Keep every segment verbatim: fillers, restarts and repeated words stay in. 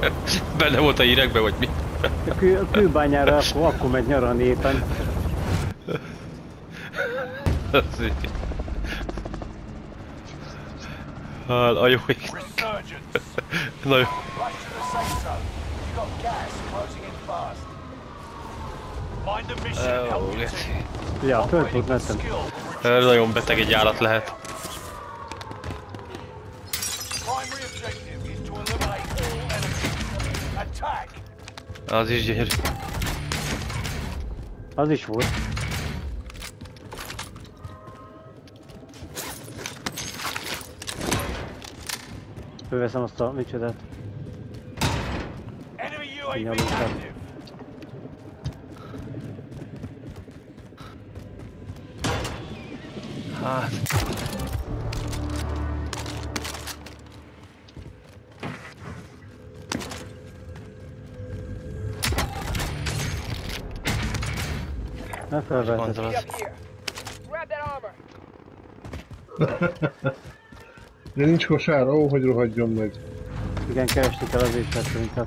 Benne volt a hírekbe, vagy mi? A, kő, a kőbányára akkor, akkor megy nyaralni éppen. Hál, a jó ég. Na jó. Ó, geci. Ja, föld volt mentem. Nagyon beteg egy állat lehet. Az is gyönyörű. Az is volt. Fölveszem azt a micsodát. Hát... Ne felveheted. De nincs kosár, ó, hogy rohadjon meg. Igen, keresni kell az észre szerintem.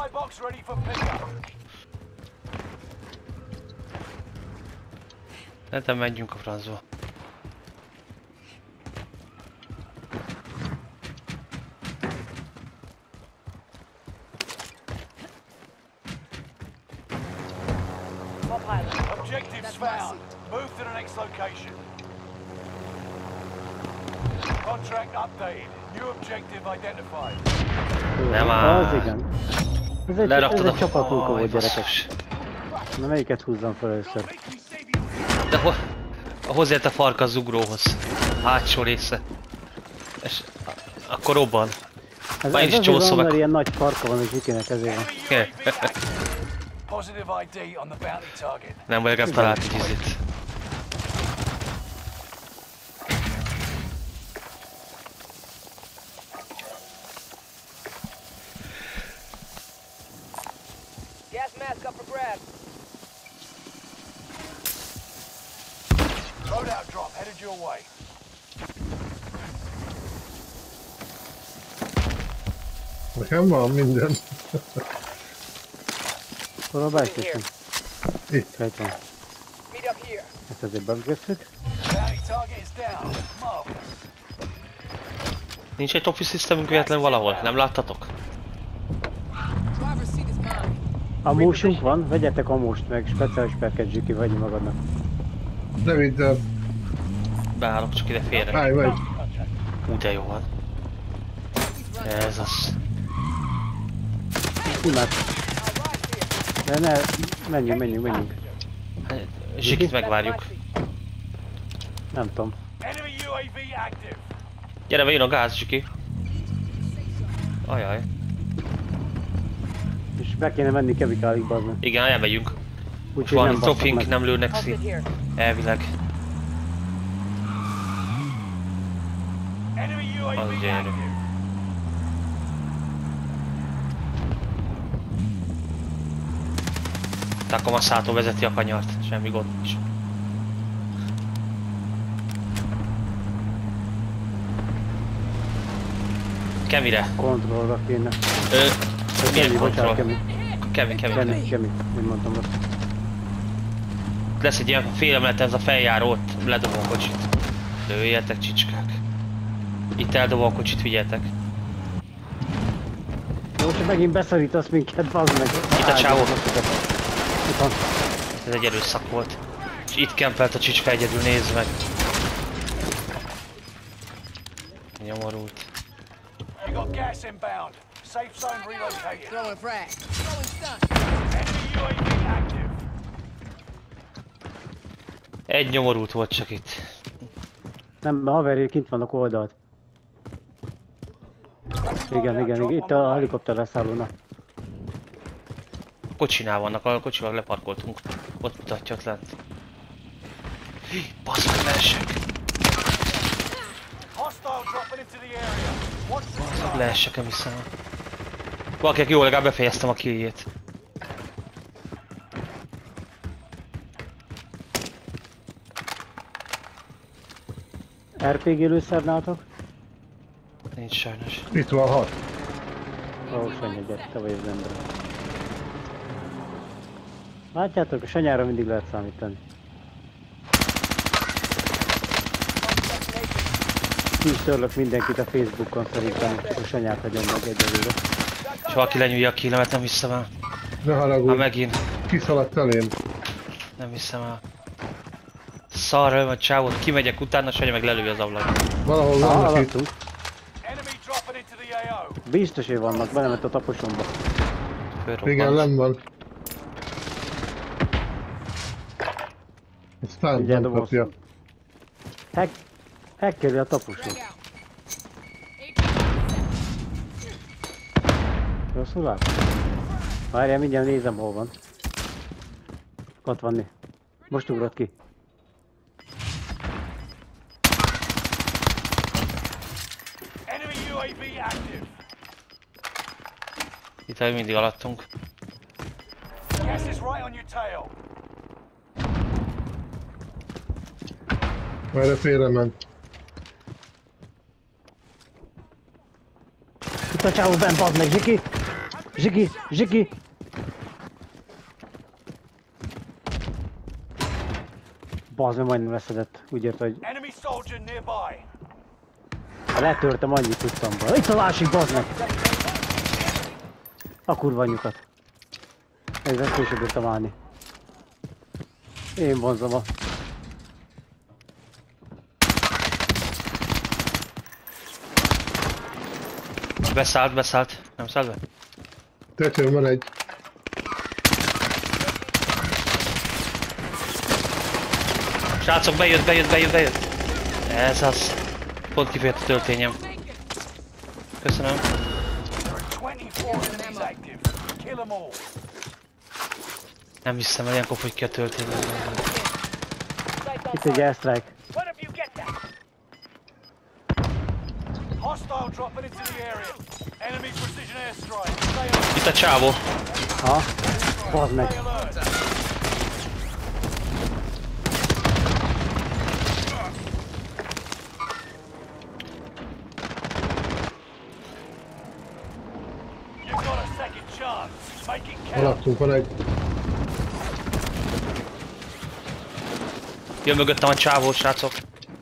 Szerintem menjünk a francba. Objectives found. Move to the next location. Contract updated. New objective identified. Nem áll. Az igen. Ez egy, ez egy csapatmunka volt, gyerekek. Na melyiket húzzam fel először? De ho hozzáért a farka az ugróhoz. Hátsó része. És akkor robban. Ez, Már ez is azért csószol van, meg. mert ilyen nagy farka van, hogy Vikinek ezért van. Nem, vagy legalább talált egy izét. Gas mask up for grabs. Loadout drop headed your way. Nekem van minden. Hol a bájtésem? Itt. Itt van. Ezt azért begösszük. Nincs egy Office Systemünk véletlen valahol? Nem láttatok? Amósunk van, vegyetek amóst meg, speciális perket Zsiki, vegyj magadnak. Ne vidd el. Beállok csak ide félre. Állj, vagy. Ú, de jó van. Ez az. Imád. De ne, menjünk, menjünk, menjünk. Zsikit megvárjuk. Nem tudom. Gyere, bejön a gáz, Zsiki. Ajaj. És be kéne menni kevikálig, bazd meg. Igen, elmegyünk. Úgyhogy Van nem basszok trofink, meg. nem lőnek szét. Elvileg. Az gyönyörű. Takamasától vezeti a kanyart, semmi gond nincs. Kemire? Kontrollra kéne. Ö, Ez milyen Kemi, bocsánat, kontroll? Kemi. Kemi, Kemi. Kemi, Kemi, úgy mondtam azt. Lesz egy ilyen félemeleten, ez a feljáró, ott ledobom a kocsit. Lőjetek, csicskák. Itt eldobom a kocsit, figyeltek. Jó, csak megint beszorítasz minket, bazd meg. Itt a csávó. Itt van. Ez egy erőszak volt. És itt kempelt a csicska egyedül, nézd meg. Nyomorult. You got gas inbound. Safe zone relocated. Throwing frag. Throwing stun. Enemy U A V active. Egy nyomorult volt csak itt. Nem, a haverjék kint vannak oldalt. Igen, igen, igen, itt a helikopter leszállóna. Kocsinál vannak, a kocsival leparkoltunk. Ott mutatja ott lent. Basz meg, leessek. Hostile dropping into the area. Watch the sky. Leessek, nem hiszem. Valakinek jó, legalább befejeztem a killjét. er pé gé lőszer nálatok? Nincs sajnos. Itt van hat. Ahol Sanya, te vagy az ember. Látjátok, a Sanyára mindig lehet számítani. Ki is törlök mindenkit a Facebookon szerintem, a Sanyát hagyom meg egyelőre. És valaki lenyúlja a killemet, nem hiszem el. Ne Ha haragudj, megint, kiszaladt elém. nem hiszem el. Szarra vagy csávot, kimegyek utána, Sanya meg lelője az ablakot. Valahol Ah, vannak itt. alattunk. Enemy dropping into the A O. Biztos, hogy vannak, belement a taposomba. Igen, nem van. Aztán Ugye, nem doboz. kapja. Hack, hackeli a taposot. Frag out. Rosszul lát? Várjál, mindjárt nézem, hol van. Ott van. Most ugrott ki. Enemy U A V active. Itt vagy mindig alattunk. Gas is right on your tail. Erre félrement. Itt a csávó bent, bazd meg, Zsiki! Zsiki! Zsiki! Bazd meg, majdnem leszedett. Úgy ért, hogy Enemy soldier nearby. letörtem, annyit tudtam be. Itt a másik, bazd meg! A kurva anyjukat. Ezzel később bírtam állni. Én vonzom a... Beszállt, beszállt. Nem szállt be? Tetőn van egy. Srácok, bejött, bejött, bejött, bejött. Ez az. Pont kifejött a töltényem. Köszönöm. twenty-four enemies active. Kill them all. Nem hiszem, hogy ilyenkor fogy ki a töltényem. Itt egy airstrike. One of you get that. Hostile dropping into the area. Enemy precision airstrike. Stay alert. Itt a csávó. Ha? Bazd meg. Stay alert. You've got a second chance. Make it count. Alattunk van egy. Jön mögöttem a csávó, srácok.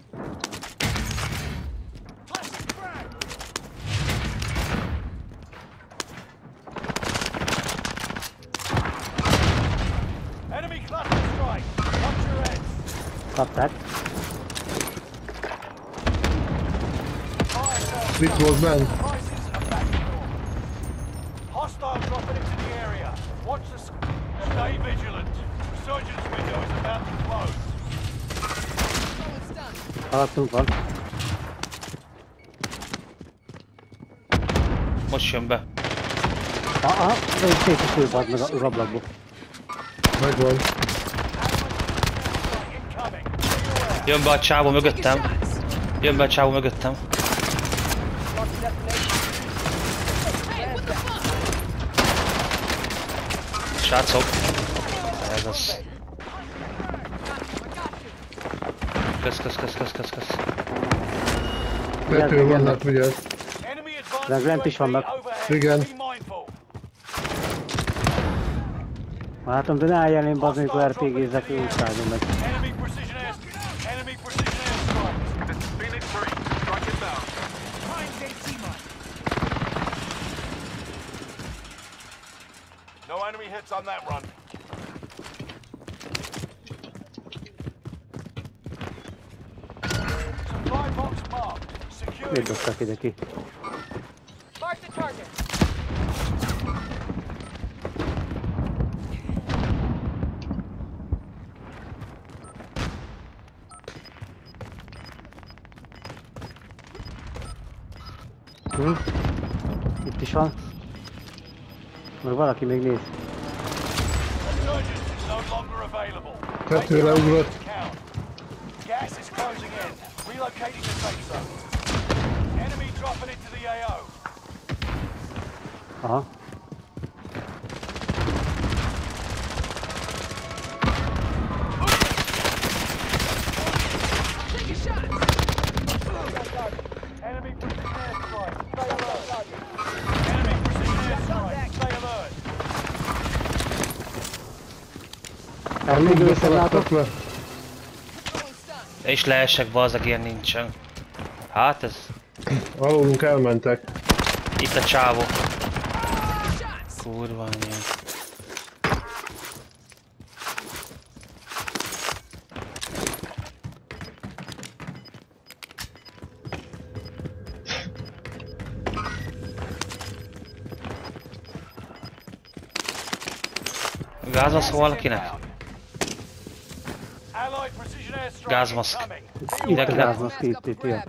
Enemy cluster strike. Watch your heads. Kapták. Itt volt benn. Prices are back to normal. Hostile dropping into the area. Watch the sc- Stay vigilant. Resurgence window is about to close. Throwing stun. Alattunk van. Most jön be. Aha, egy szétesül, bazd meg az ablakból. Megvan. Incoming. Be aware. Jön be a csávó mögöttem. Jön be a csávó mögöttem. Hey, what the fuck? Srácok. Ez az. Kösz, kösz, kösz, kösz, kösz, kösz. Tetőn vannak, ugye? Enemy advanced Lent- lent is U A V vannak. overhead. Igen. Be mindful. Látom, de ne álljál én, bazd meg, er pé gézzek, úgy szálljon meg. Enemy precision air. Enemy precision airstrike. This is Phoenix three. Strike inbound. Mind J T mine. No enemy hits on that run. Supply box marked. Secure. Miért dobtak ide ki? Mark the target. Hm? Itt is van. Meg valaki még néz. Resurgence is no longer available. Tetőre ugrott. Count. Gas is closing in. Relocating the safe zone. Enemy dropping into the A O. Aha. Take a shot. Enemy precision airstrike. Stay alert. Enemy precision Elmégül összelátok. Feladtak le. Throwing stun. És leesek, bazzag, ilyen nincsen. Hát ez... Alulunk elmentek. Itt a csávó. Shots. Kurva anyja. Gáz van szó valakinek? Allied precision airstrike Gázmaszk. incoming. Itt a Mindenkinek. gázmaszk, itt, itt, itt.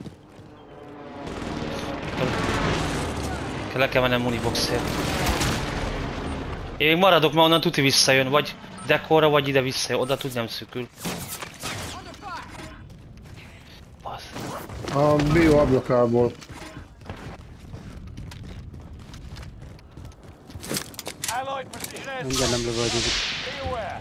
Le kell mennem muniboxért. Én még maradok, mert onnan tuti visszajön, vagy dekorra, vagy ide visszajön, oda tud nem szükül. Basz. A bio ablakából. Allied precision Mindjárt nem airstrike. lövöldözik. Be aware.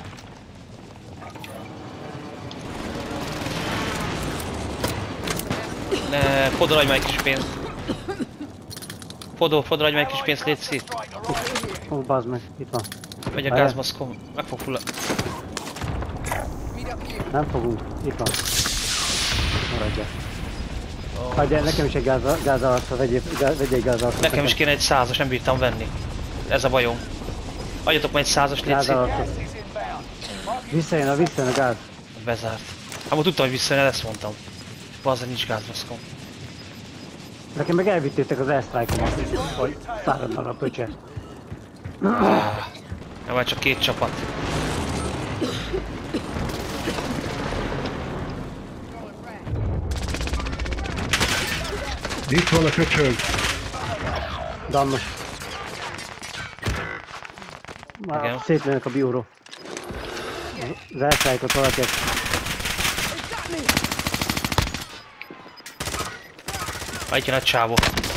Ne, Fodor, adj már egy kis pénzt. Fodor, Fodor, adj már egy kis pénzt, légy szét. Strike arriving. Ó, bazd meg, itt van. Megy a Várjál. gázmaszkom, meg fog fulla. Meet up here. Nem fogunk, itt van. Maradja. Hagyjál, nekem is egy gáz, gázalatra, vegyél, gá- vegyél egy gázalatra. Nekem is kéne egy százas, nem bírtam venni. Ez a bajom. Adjatok majd egy százas, légy szét. Gázalatot. Gas is inbound. Visszajön a, visszajön a gáz. Bezárt. Hát most tudtam, hogy visszajön, ezt mondtam. Bazzeg, nincs gázmaszkom. Nekem meg elvittétek az airstrike-omat, hogy száradnak a pöcse. Nem, már csak két csapat. Itt van a köcsög. Damnos. Igen. Már szétlőnek a bióról. Az airstrike-ot valaki. Ha itt jön a csávó.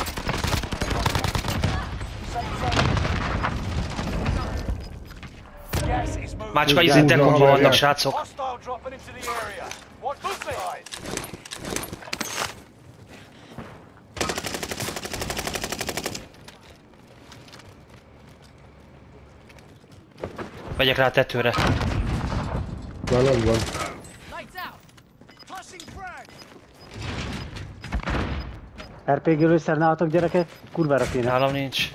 Gas is moving. Már csak a Igen, izét dekomban igen. vannak, srácok. Hostile dropping into the area. Watch the skies. Megyek rá a tetőre. Már nem van. Lights out. Tossing frag. er pé gé lőszer nálatok, gyerekek? Kurvára kéne. Nálam nincs.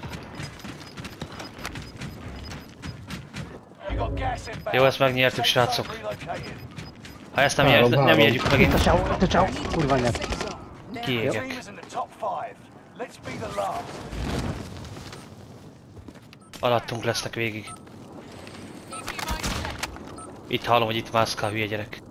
You got gas inbound. Jó, ezt megnyertük, srácok. Relocated. Ha ezt nem, Három, nyer, nem három. nyerjük Itt megint, a csávó, itt a csávó, kurva anyját. Safe zone. Now. kiégek. Team is in the top five. Let's be the last. Alattunk lesznek végig. E P mine set. Itt hallom, hogy itt mászkál, hülye gyerek.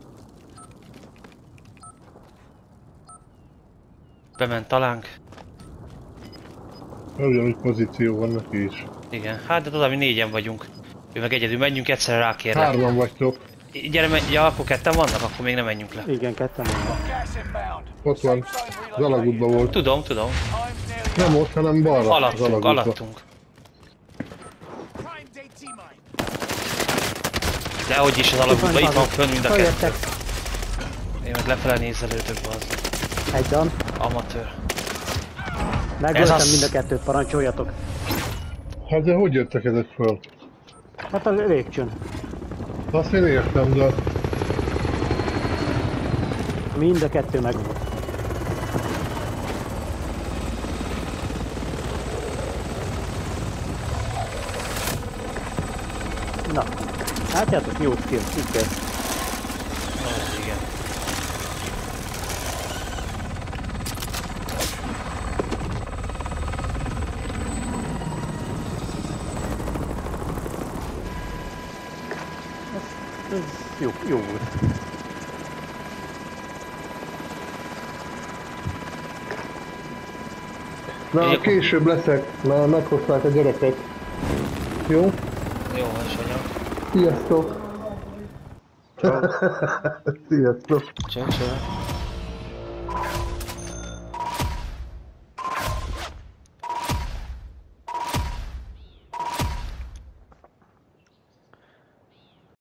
Bement talánk. Ugyanúgy pozíció van neki is. Igen, hát de talán mi négyen vagyunk. Ő meg egyedül menjünk, egyszerre rákérlek. Hárman vagytok. Gyere, menj, ja, akkor ketten vannak, akkor még nem menjünk le. Igen, ketten van. Gas inbound. Ott van. Safe zone Az alagútban volt. Tudom, tudom. Time's nearly Nem ott, hanem balra. az Alattunk, alagútban. alattunk. Prime day T-mine. Dehogy is az alagútban, itt van fönn mind a kettő. Följöttek. Én meg lefele nézelődök, bazd. Egy dan. Amatőr. Megöltem az- mind a kettőt, parancsoljatok. Hát de hogy jöttek ezek föl? Hát a légcsön. Azt én értem, de... Mind a kettő megvolt. Na, látjátok, jó skill, siker. Az igen. Ez jó, jó volt. Na, Jó. később leszek, mert meghozták a gyereket. Jó? Jó, van, Sziasztok! Sziasztok! Cső, cső.